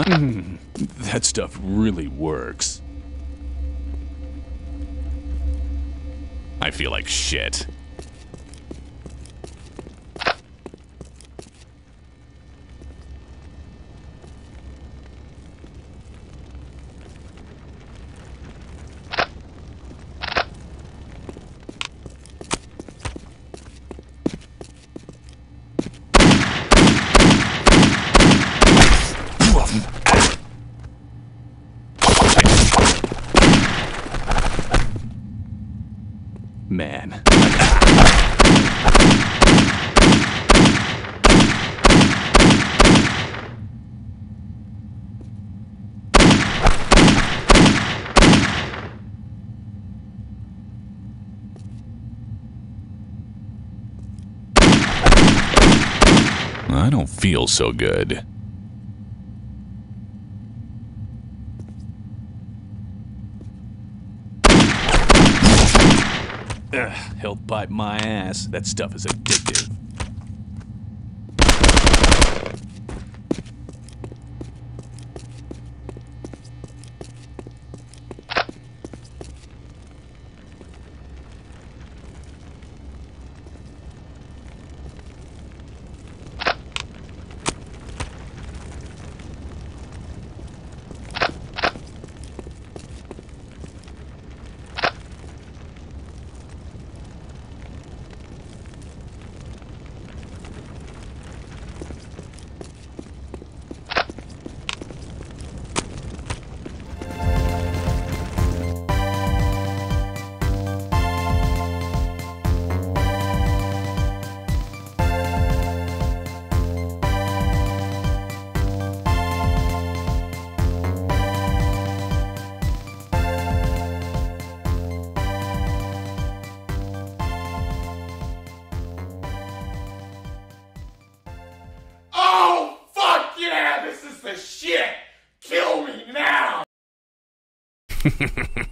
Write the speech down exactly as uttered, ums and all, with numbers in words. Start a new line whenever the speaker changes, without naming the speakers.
Mm, that stuff really works. I feel like shit. Man. I don't feel so good. Ugh, he'll bite my ass. That stuff is addictive.
Oh, fuck yeah! This is the shit! Kill me now!